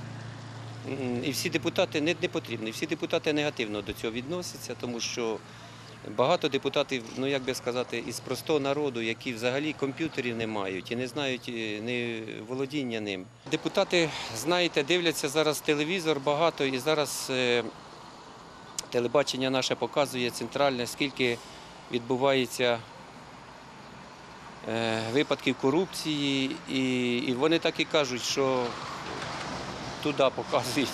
і всі депутати не, не потрібні, всі депутати негативно до цього відносяться, тому що багато депутатів, ну як би сказати, із простого народу, які взагалі комп'ютерів не мають і не знають не володіння ним. Депутати, знаєте, дивляться зараз телевізор багато, і зараз е, телебачення наше показує центральне, скільки відбувається випадків корупції, і, і вони так і кажуть, що туди показують,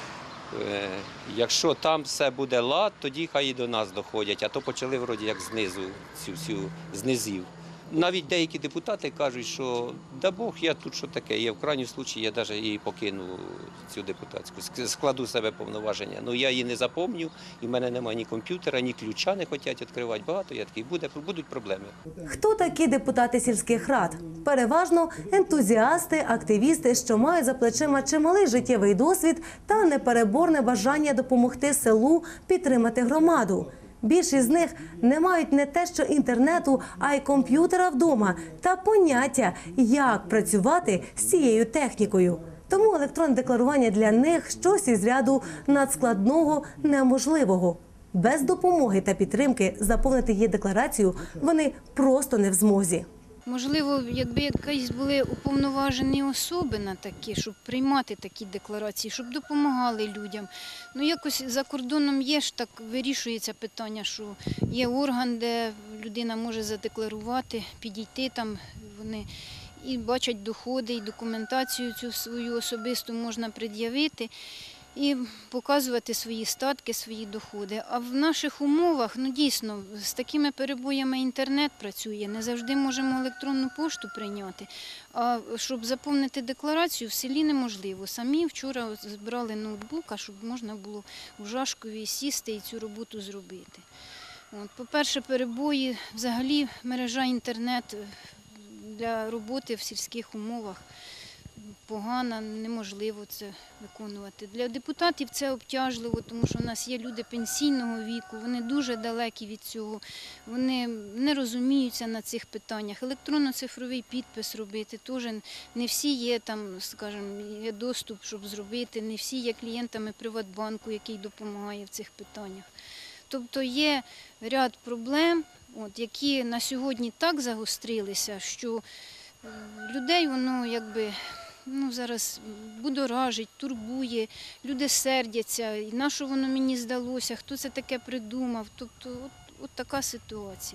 якщо там все буде лад, тоді хай і до нас доходять, а то почали вроді як знизу, цю всю знизів. навіть деякі депутати кажуть, що да Бог, я тут що таке, я в крайньому випадку я навіть її покину, цю депутатську, складу себе повноваження. Ну я її не запомню, і в мене немає ні комп'ютера, ні ключа не хочуть відкривати. Багато я такий, буде, будуть проблеми.
Хто такі депутати сільських рад? Переважно ентузіасти, активісти, що мають за плечима чималий життєвий досвід та непереборне бажання допомогти селу підтримати громаду. Більшість з них не мають не те що інтернету, а й комп'ютера вдома та поняття, як працювати з цією технікою. Тому електронне декларування для них щось із ряду надскладного, неможливого. Без допомоги та підтримки заповнити її декларацію вони просто не в змозі.
Можливо, якби якісь були уповноважені особи на такі, щоб приймати такі декларації, щоб допомагали людям. Ну, якось за кордоном є ж так, вирішується питання, що є орган, де людина може задекларувати, підійти там, вони і бачать доходи, і документацію цю свою особисту можна пред'явити і показувати свої статки, свої доходи. А в наших умовах, ну дійсно, з такими перебоями інтернет працює, не завжди можемо електронну пошту прийняти. А щоб заповнити декларацію, в селі неможливо. Самі вчора збирали ноутбук, щоб можна було у Жашкові сісти і цю роботу зробити. От, по-перше, перебої, взагалі мережа інтернет для роботи в сільських умовах погано, неможливо це виконувати. Для депутатів це обтяжливо, тому що в нас є люди пенсійного віку, вони дуже далекі від цього, вони не розуміються на цих питаннях. Електронно-цифровий підпис робити теж не всі є там, скажімо, є доступ, щоб зробити, не всі є клієнтами Приватбанку, який допомагає в цих питаннях. Тобто є ряд проблем, от, які на сьогодні так загострилися, що людей воно якби ну, зараз будоражить, турбує, люди сердяться, і на що воно мені здалося, хто це таке придумав. Тобто от, от така ситуація.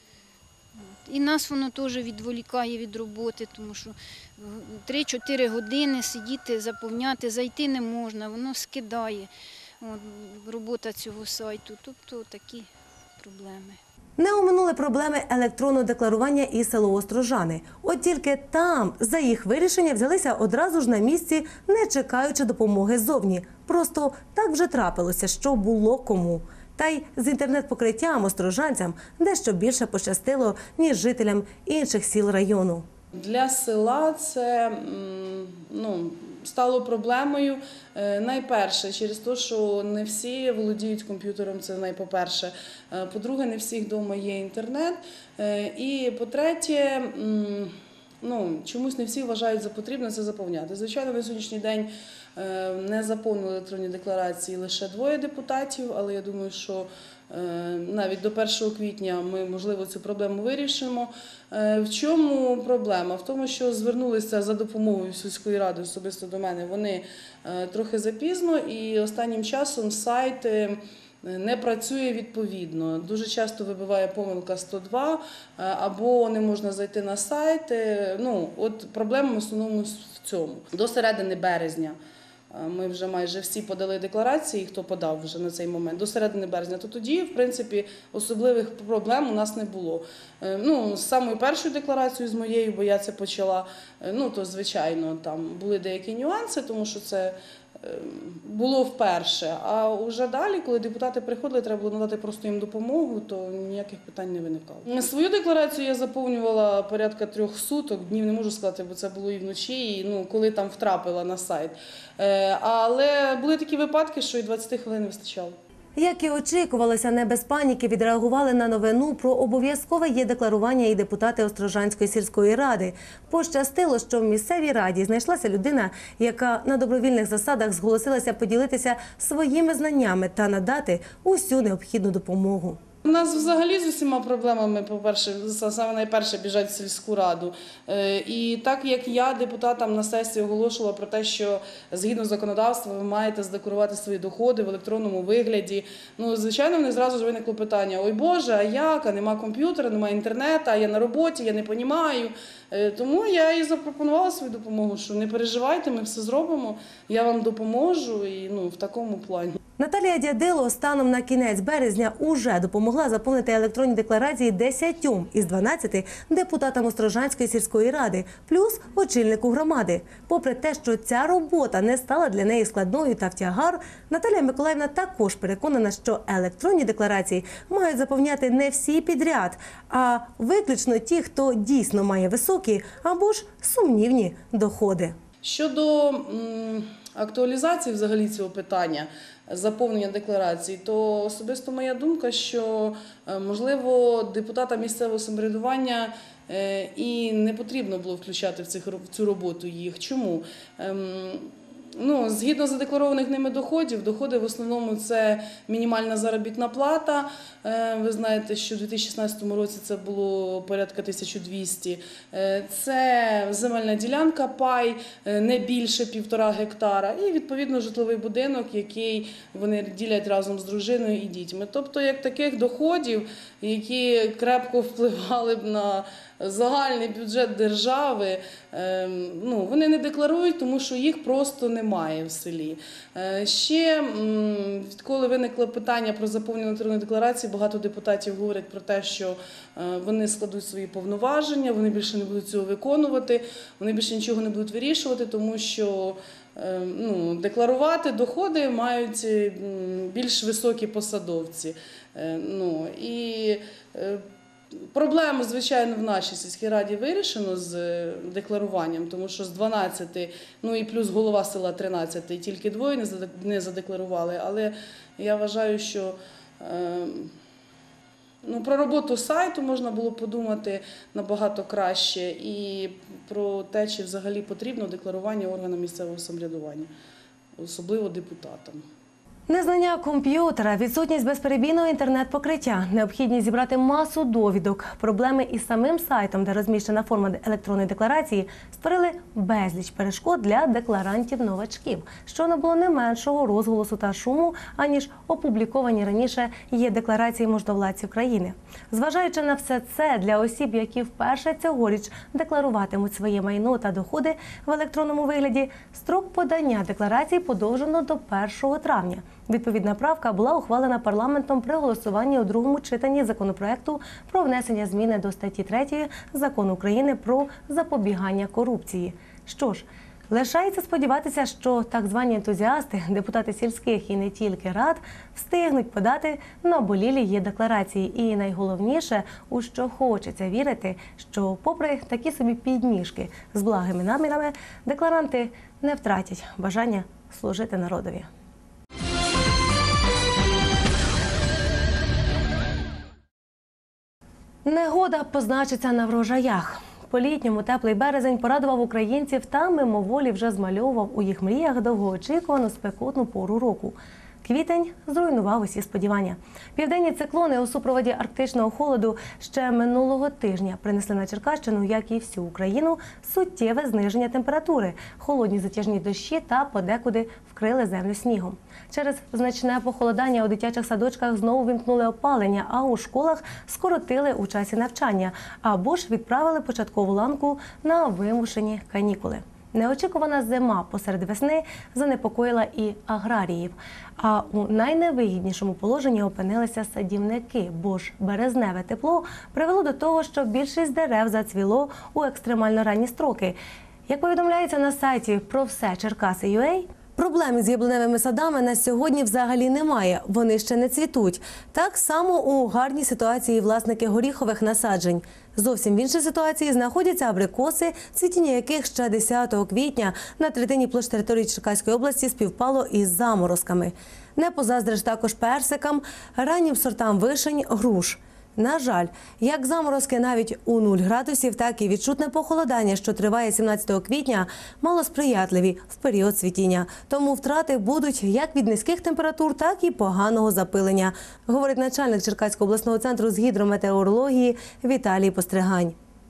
І нас воно теж відволікає від роботи, тому що три-чотири години сидіти, заповняти, зайти не можна, воно скидає от, робота цього сайту. Тобто такі проблеми.
Не оминули проблеми електронного декларування і село Острожани. От тільки там за їх вирішення взялися одразу ж на місці, не чекаючи допомоги ззовні. Просто так вже трапилося, що було кому. Та й з інтернет-покриттям острожанцям дещо більше пощастило, ніж жителям інших сіл району.
Для села це ну, стало проблемою найперше через те, що не всі володіють комп'ютером, це найперше. По-друге, не всіх вдома є інтернет. І по-третє, ну, чомусь не всі вважають за потрібне це заповняти. Звичайно, на сьогоднішній день не заповнили електронні декларації лише двоє депутатів, але я думаю, що навіть до першого квітня ми, можливо, цю проблему вирішимо. В чому проблема? В тому, що звернулися за допомогою сільської ради особисто до мене, вони трохи запізно і останнім часом сайт не працює відповідно. Дуже часто вибиває помилка сто два, або не можна зайти на сайт. Ну, от проблема в основному в цьому. До середини березня ми вже майже всі подали декларації, хто подав вже на цей момент, до середини березня, то тоді, в принципі, особливих проблем у нас не було. Ну, з самою першою декларацією, з моєю, бо я це почала, ну, то, звичайно, там були деякі нюанси, тому що це було вперше. А вже далі, коли депутати приходили, треба було надати просто їм допомогу, то ніяких питань не виникало. Свою декларацію я заповнювала порядка трьох суток, днів не можу сказати, бо це було і вночі, і ну, коли там втрапила на сайт. Але були такі випадки, що і двадцять хвилин не вистачало.
Як і очікувалося, не без паніки відреагували на новину про обов'язкове є декларування і депутати Острожанської сільської ради. Пощастило, що в місцевій раді знайшлася людина, яка на добровільних засадах зголосилася поділитися своїми знаннями та надати усю необхідну допомогу.
У нас взагалі з усіма проблемами, по-перше, саме найперше біжать в сільську раду. І так як я депутатам на сесії оголошувала про те, що згідно законодавства ви маєте задекларувати свої доходи в електронному вигляді, ну, звичайно, вони зразу ж виникло питання: ой Боже, а як, а нема комп'ютера, нема інтернету, а я на роботі, я не розумію. Тому я і запропонувала свою допомогу, що не переживайте, ми все зробимо, я вам допоможу і ну, в такому плані.
Наталія Дядило станом на кінець березня уже допомогла заповнити електронні декларації десятьом із дванадцяти депутатам Острожанської сільської ради, плюс очільнику громади. Попри те, що ця робота не стала для неї складною та в тягар, Наталія Миколаївна також переконана, що електронні декларації мають заповняти не всі підряд, а виключно ті, хто дійсно має високі або ж сумнівні доходи.
Щодо м, актуалізації взагалі цього питання, заповнення декларацій, то особисто моя думка, що, е, можливо, депутата місцевого самоврядування е, і не потрібно було включати в, цих, в цю роботу їх. Чому? Ем, Ну, згідно задекларованих ними доходів, доходи в основному це мінімальна заробітна плата. Ви знаєте, що в дві тисячі шістнадцятому році це було порядка тисяча двісті. Це земельна ділянка, пай, не більше півтора гектара. І, відповідно, житловий будинок, який вони ділять разом з дружиною і дітьми. Тобто, як таких доходів, які крепко впливали б на загальний бюджет держави, ну, вони не декларують, тому що їх просто немає в селі. Ще, коли виникло питання про заповнення електронної декларації, багато депутатів говорять про те, що вони складуть свої повноваження, вони більше не будуть цього виконувати, вони більше нічого не будуть вирішувати, тому що ну, декларувати доходи мають більш високі посадовці. Ну, і проблему, звичайно, в нашій сільській раді вирішено з декларуванням, тому що з дванадцяти, ну і плюс голова села тринадцять, і тільки двоє не задекларували. Але я вважаю, що ну, про роботу сайту можна було подумати набагато краще і про те, чи взагалі потрібно декларування органам місцевого самоврядування, особливо депутатам.
Незнання комп'ютера, відсутність безперебійного інтернет-покриття, необхідність зібрати масу довідок, проблеми із самим сайтом, де розміщена форма електронної декларації, створили безліч перешкод для декларантів-новачків, що не було не меншого розголосу та шуму, аніж опубліковані раніше є декларації можновладців країни. Зважаючи на все це, для осіб, які вперше цьогоріч декларуватимуть своє майно та доходи в електронному вигляді, строк подання декларацій подовжено до першого травня. Відповідна правка була ухвалена парламентом при голосуванні у другому читанні законопроекту про внесення зміни до статті третьої Закону України про запобігання корупції. Що ж, лишається сподіватися, що так звані ентузіасти, депутати сільських і не тільки рад, встигнуть подати наболілі є декларації. І найголовніше, у що хочеться вірити, що попри такі собі підніжки з благими намірами, декларанти не втратять бажання служити народові. Негода позначиться на врожаях. По-літньому теплий березень порадував українців та мимоволі вже змальовував у їх мріях довгоочікувану спекотну пору року. Квітень зруйнував усі сподівання. Південні циклони у супроводі арктичного холоду ще минулого тижня принесли на Черкащину, як і всю Україну, суттєве зниження температури, холодні затяжні дощі та подекуди вкрили землю снігом. Через значне похолодання у дитячих садочках знову вімкнули опалення, а у школах скоротили у часі навчання або ж відправили початкову ланку на вимушені канікули. Неочікувана зима посеред весни занепокоїла і аграріїв. А у найневигіднішому положенні опинилися садівники, бо ж березневе тепло привело до того, що більшість дерев зацвіло у екстремально ранні строки. Як повідомляється на сайті про все Черкаси крапка ю а, проблем з яблуневими садами на сьогодні взагалі немає, вони ще не цвітуть. Так само у гарній ситуації власники горіхових насаджень. Зовсім в іншій ситуації знаходяться абрикоси, цвітіння яких ще десятого квітня на третині площ території Черкаської області співпало із заморозками. Не позаздриш також персикам, раннім сортам вишень, груш. На жаль, як заморозки навіть у нуль градусів, так і відчутне похолодання, що триває сімнадцятого квітня, малосприятливі в період цвітіння. Тому втрати будуть як від низьких температур, так і поганого запилення, говорить начальник Черкаського обласного центру з гідрометеорології Віталій Постригань.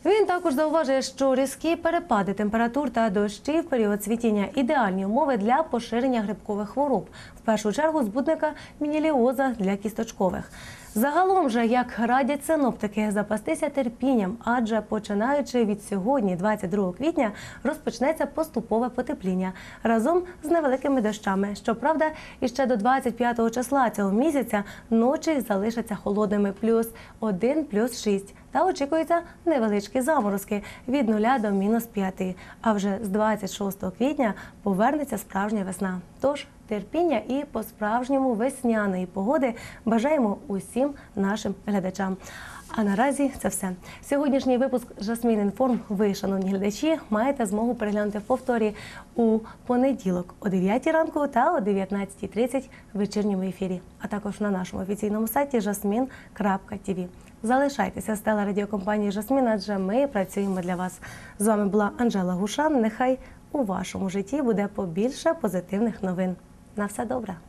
Він також зауважує, що різкі перепади температур та дощі в період цвітіння – ідеальні умови для поширення грибкових хвороб. В першу чергу збудника мініліоза для кісточкових. Загалом же, як радять синоптики, запастися терпінням, адже починаючи від сьогодні, двадцять другого квітня, розпочнеться поступове потепління разом з невеликими дощами. Щоправда, іще до двадцять п'ятого числа цього місяця ночі залишаться холодними – плюс один, плюс шість. Та очікуються невеличкі заморозки – від нуля до мінус п'яти. А вже з двадцять шостого квітня повернеться справжня весна. Тож терпіння і по-справжньому весняної погоди бажаємо усім нашим глядачам. А наразі це все. Сьогоднішній випуск «Жасмін Інформ» ви, шановні глядачі, маєте змогу переглянути в повторі у понеділок о дев'ятій ранку та о дев'ятнадцятій тридцять в вечірньому ефірі, а також на нашому офіційному сайті жасмін крапка ті ві. Залишайтеся з телерадіокомпанії «Жасмін», адже ми працюємо для вас. З вами була Анжела Гушан. Нехай у вашому житті буде побільше позитивних новин. На все добре!